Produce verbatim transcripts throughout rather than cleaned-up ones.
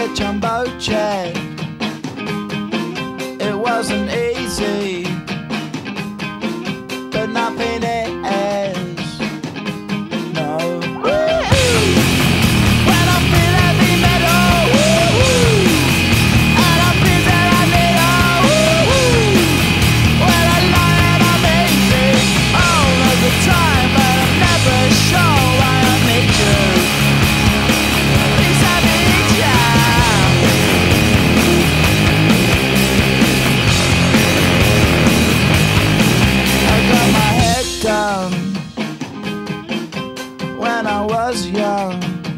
jumbo jet. It wasn't easy, but nothing is. No. When I feel heavy metal, and I feel that I need a when I lie and I'm easy all of the time, but I'm never sure why I need you. Please I need you. I got my head down when I was young.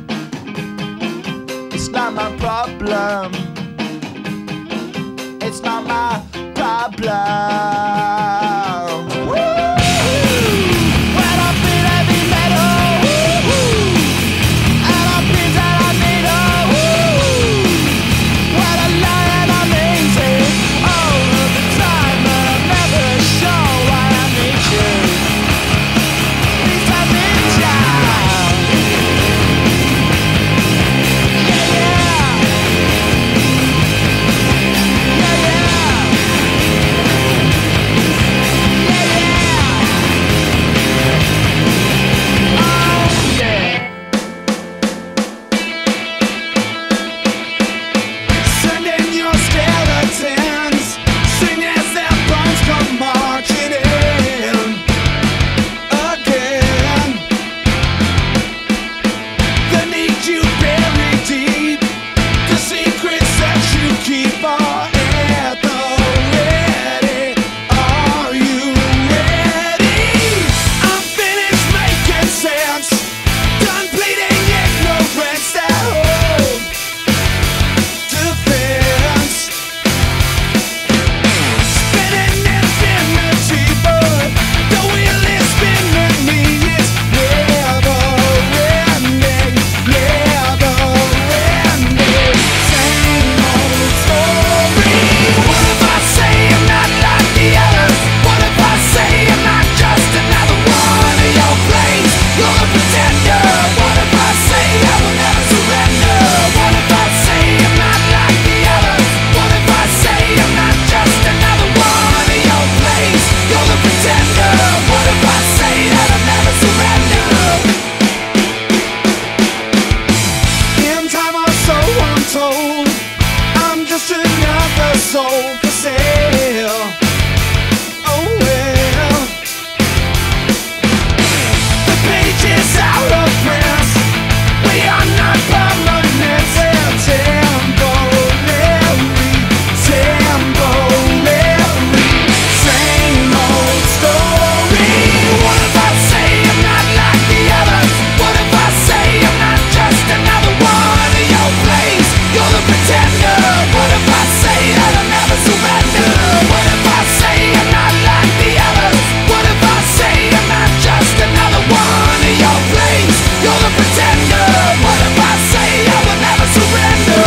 It's not my problem. It's not my problem. When I feel heavy metal, and I feel that I need a when I lie and I'm easy all of the time, but I'm never sure why I need you. Please I need you. Yeah, yeah. Yeah, yeah. Yeah, yeah. Oh, yeah. Send in your skeletons, sing as their bones come marching in again. The need you bury deep, the secrets that you keep are at the ready. Are you ready? I'm finished making sense, done bleeding ignorance that hope defense. Spinning infinity, but the wheel is spinning me. It's never ending, never ending. Same old story. What if I say I'm not like the others? What if I say I'm not just another one of your plays? You're a pretender. What if I say I will never surrender? What if I say I'm not like the others? What if I say I'm not just another one of your plays? You're the pretender. What if I say that I'll never surrender? In time or so I'm told, I'm just another soul for sale. Oh well, the page is out of print. We are not permanent. They're temporary, temporary. Same old story. What if I say I'm not like the others? What if I say I'm not just another one of your plays? You're the pretender. What if I say that I'll never surrender? What if I say I'm not like the others? What if I say I'm not just another one of your plays? You're the pretender. What if I say I will never surrender?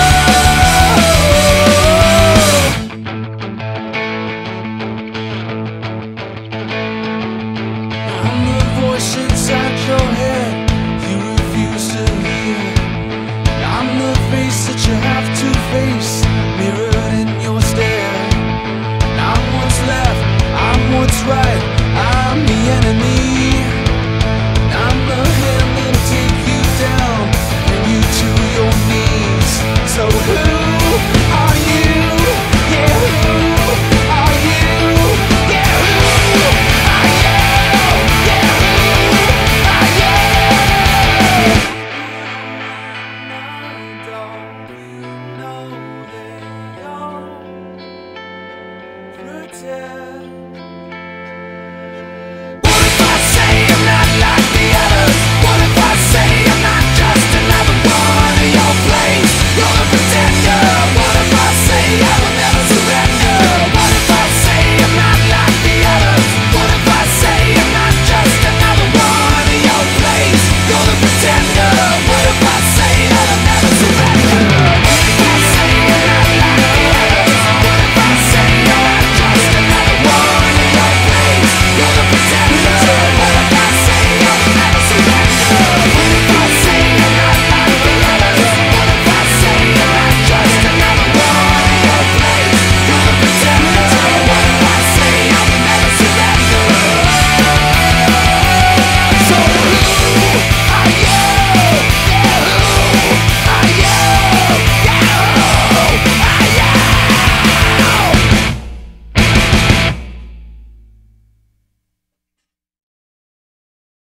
I'm the voice inside your head you refuse to hear. I'm the face that you have to face, mirrored in your stare. I'm what's left, I'm what's right, I'm the enemy. I'm the hand that'll take you down, bring you to your knees. So who are you? Yeah, who are you? Yeah, who are you? Yeah, who are you? Don't you know that you're pretend? What if I say I'm not like the others? What if I say I'm not just another one of your plays? You're the pretender. What if I say I will never surrender? What if I say I'm not like the others? What if I say I'm not just another one of your plays? You're the pretender.